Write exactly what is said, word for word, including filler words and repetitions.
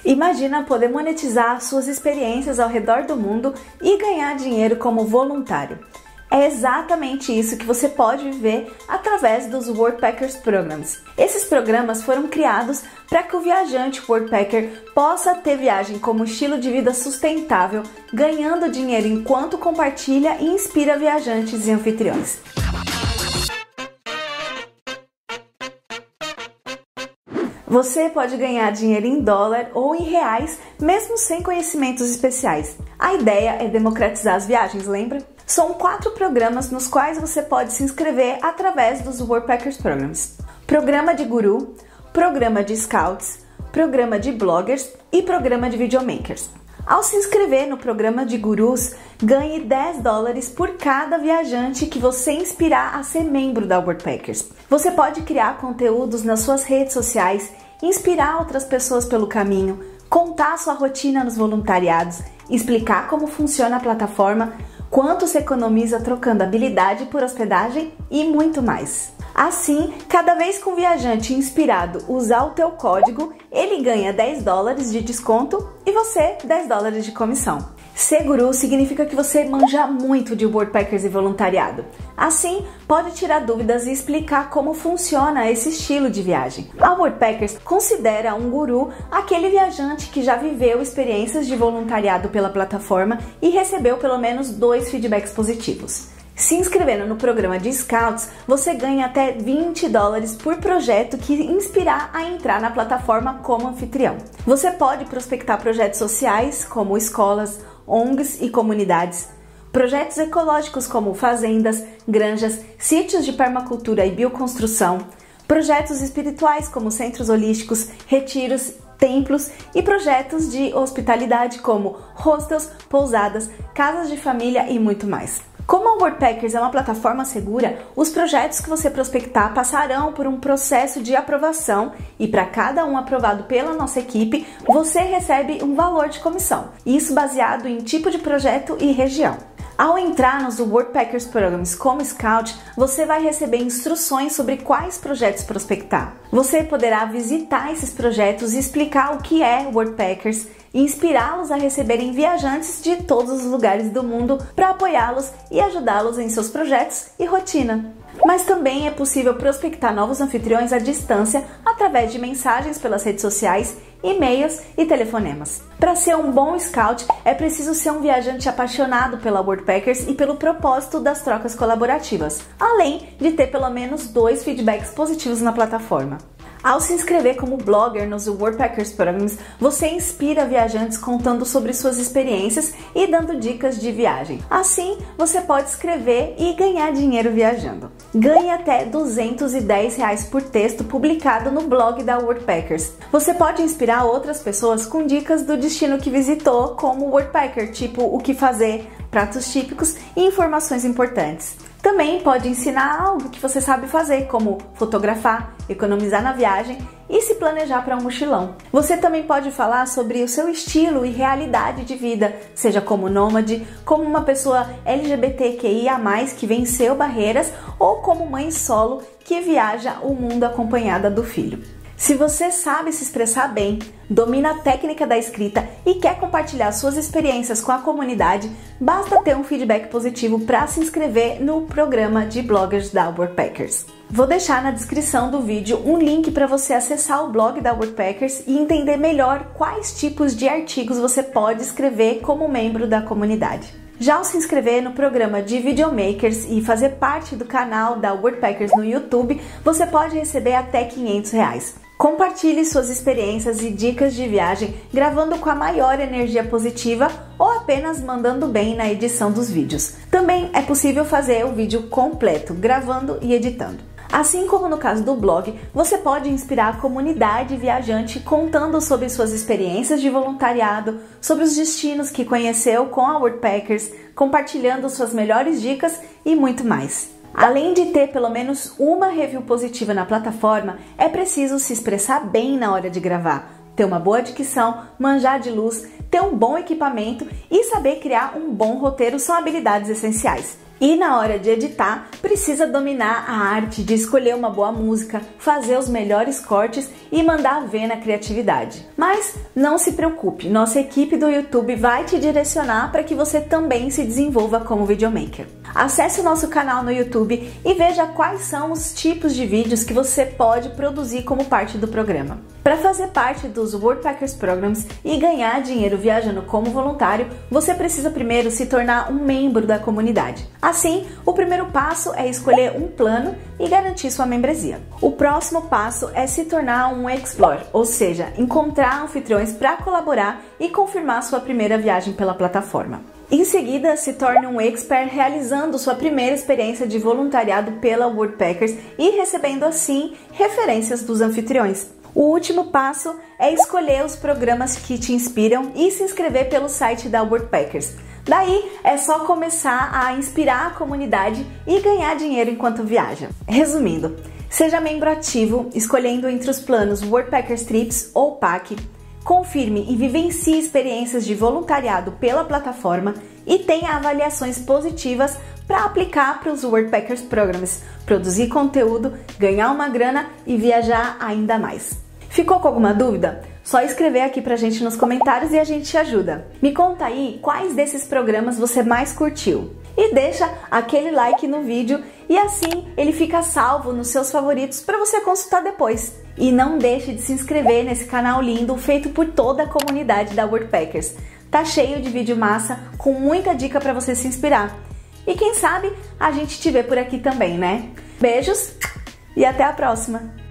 Imagina poder monetizar suas experiências ao redor do mundo e ganhar dinheiro como voluntário. É exatamente isso que você pode viver através dos Worldpackers Programs. Esses programas foram criados para que o viajante Worldpacker possa ter viagem como estilo de vida sustentável, ganhando dinheiro enquanto compartilha e inspira viajantes e anfitriões. Você pode ganhar dinheiro em dólar ou em reais, mesmo sem conhecimentos especiais. A ideia é democratizar as viagens, lembra? São quatro programas nos quais você pode se inscrever através dos Worldpackers Programs. Programa de Guru, Programa de Scouts, Programa de Bloggers e Programa de Videomakers. Ao se inscrever no Programa de Gurus, ganhe dez dólares por cada viajante que você inspirar a ser membro da Worldpackers. Você pode criar conteúdos nas suas redes sociais, inspirar outras pessoas pelo caminho, contar sua rotina nos voluntariados, explicar como funciona a plataforma, quanto se economiza trocando habilidade por hospedagem e muito mais. Assim, cada vez que um viajante inspirado usar o teu código, ele ganha dez dólares de desconto e você dez dólares de comissão. Ser guru significa que você manja muito de Worldpackers e voluntariado. Assim, pode tirar dúvidas e explicar como funciona esse estilo de viagem. A Worldpackers considera um guru aquele viajante que já viveu experiências de voluntariado pela plataforma e recebeu pelo menos dois feedbacks positivos. Se inscrevendo no programa de Scouts, você ganha até vinte dólares por projeto que inspirar a entrar na plataforma como anfitrião. Você pode prospectar projetos sociais, como escolas, O N Gs e comunidades, projetos ecológicos como fazendas, granjas, sítios de permacultura e bioconstrução, projetos espirituais como centros holísticos, retiros, templos e projetos de hospitalidade como hostels, pousadas, casas de família e muito mais. Como a Worldpackers é uma plataforma segura, os projetos que você prospectar passarão por um processo de aprovação e para cada um aprovado pela nossa equipe, você recebe um valor de comissão, isso baseado em tipo de projeto e região. Ao entrar nos Worldpackers Programs como Scout, você vai receber instruções sobre quais projetos prospectar. Você poderá visitar esses projetos e explicar o que é Worldpackers e inspirá-los a receberem viajantes de todos os lugares do mundo para apoiá-los e ajudá-los em seus projetos e rotina. Mas também é possível prospectar novos anfitriões à distância através de mensagens pelas redes sociais, e-mails e telefonemas. Para ser um bom scout, é preciso ser um viajante apaixonado pela Worldpackers e pelo propósito das trocas colaborativas, além de ter pelo menos dois feedbacks positivos na plataforma. Ao se inscrever como blogger nos Worldpackers Programs, você inspira viajantes contando sobre suas experiências e dando dicas de viagem. Assim, você pode escrever e ganhar dinheiro viajando. Ganhe até duzentos e dez reais por texto publicado no blog da Worldpackers. Você pode inspirar outras pessoas com dicas do destino que visitou como Worldpacker, tipo o que fazer, pratos típicos e informações importantes. Também pode ensinar algo que você sabe fazer, como fotografar, economizar na viagem e se planejar para um mochilão. Você também pode falar sobre o seu estilo e realidade de vida, seja como nômade, como uma pessoa L G B T Q I A mais, que venceu barreiras, ou como mãe solo que viaja o mundo acompanhada do filho. Se você sabe se expressar bem, domina a técnica da escrita e quer compartilhar suas experiências com a comunidade, basta ter um feedback positivo para se inscrever no programa de bloggers da Worldpackers. Vou deixar na descrição do vídeo um link para você acessar o blog da Worldpackers e entender melhor quais tipos de artigos você pode escrever como membro da comunidade. Já ao se inscrever no programa de Videomakers e fazer parte do canal da Worldpackers no YouTube, você pode receber até quinhentos reais. Compartilhe suas experiências e dicas de viagem gravando com a maior energia positiva ou apenas mandando bem na edição dos vídeos. Também é possível fazer o vídeo completo, gravando e editando. Assim como no caso do blog, você pode inspirar a comunidade viajante contando sobre suas experiências de voluntariado, sobre os destinos que conheceu com a Worldpackers, compartilhando suas melhores dicas e muito mais. Além de ter pelo menos uma review positiva na plataforma, é preciso se expressar bem na hora de gravar, ter uma boa dicção, manjar de luz, ter um bom equipamento e saber criar um bom roteiro são habilidades essenciais. E na hora de editar, precisa dominar a arte de escolher uma boa música, fazer os melhores cortes e mandar ver na criatividade. Mas não se preocupe, nossa equipe do YouTube vai te direcionar para que você também se desenvolva como videomaker. Acesse o nosso canal no YouTube e veja quais são os tipos de vídeos que você pode produzir como parte do programa. Para fazer parte dos Worldpackers Programs e ganhar dinheiro viajando como voluntário, você precisa primeiro se tornar um membro da comunidade. Assim, o primeiro passo é escolher um plano e garantir sua membresia. O próximo passo é se tornar um Explorer, ou seja, encontrar anfitriões para colaborar e confirmar sua primeira viagem pela plataforma. Em seguida, se torne um Expert realizando sua primeira experiência de voluntariado pela Worldpackers e recebendo assim referências dos anfitriões. O último passo é escolher os programas que te inspiram e se inscrever pelo site da Worldpackers. Daí é só começar a inspirar a comunidade e ganhar dinheiro enquanto viaja. Resumindo, seja membro ativo, escolhendo entre os planos Worldpackers Trips ou P A C, confirme e vivencie experiências de voluntariado pela plataforma e tenha avaliações positivas para aplicar para os Worldpackers Programs, produzir conteúdo, ganhar uma grana e viajar ainda mais. Ficou com alguma dúvida? Só escrever aqui pra gente nos comentários e a gente te ajuda. Me conta aí quais desses programas você mais curtiu. E deixa aquele like no vídeo e assim ele fica salvo nos seus favoritos para você consultar depois. E não deixe de se inscrever nesse canal lindo feito por toda a comunidade da Worldpackers. Tá cheio de vídeo massa com muita dica para você se inspirar. E quem sabe a gente te vê por aqui também, né? Beijos e até a próxima!